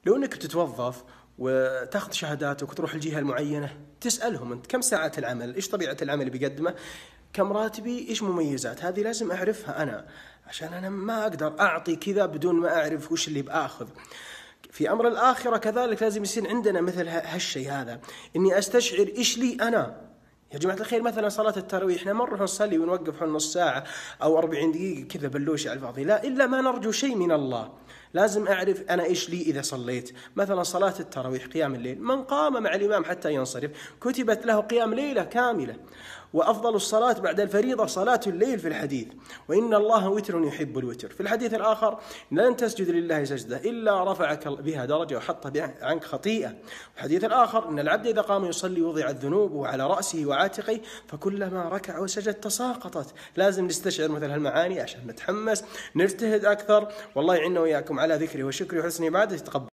لو أنك تتوظف وتاخذ شهاداتك وتروح الجهة المعينة، تسألهم أنت كم ساعة العمل، إيش طبيعة العمل اللي بيقدمه، كم راتبي، إيش مميزات، هذه لازم أعرفها أنا، عشان أنا ما أقدر أعطي كذا بدون ما أعرف وش اللي بآخذ. في أمر الآخرة كذلك لازم يصير عندنا مثل هالشيء هذا، إني أستشعر إيش لي أنا. يا جماعة الخير مثلا صلاة التراويح احنا ما نروح نصلي ونوقف نص ساعة أو 40 دقيقة كذا بلوشي على الفاضي، لا، إلا ما نرجو شيء من الله. لازم أعرف أنا إيش لي إذا صليت مثلا صلاة التراويح قيام الليل، من قام مع الإمام حتى ينصرف كتبت له قيام ليلة كاملة. وأفضل الصلاة بعد الفريضة صلاة الليل في الحديث، وإن الله وتر يحب الوتر. في الحديث الآخر لن تسجد لله سجدة إلا رفعك بها درجة وحط عنك خطيئة. الحديث الآخر إن العبد إذا قام يصلي وضعت ذنوبه على رأسه وعاتقه فكلما ركع وسجد تساقطت. لازم نستشعر مثل هالمعاني عشان نتحمس نجتهد أكثر. والله يعيننا وإياكم على ذكره وشكره وحسن عبادته. تقبل.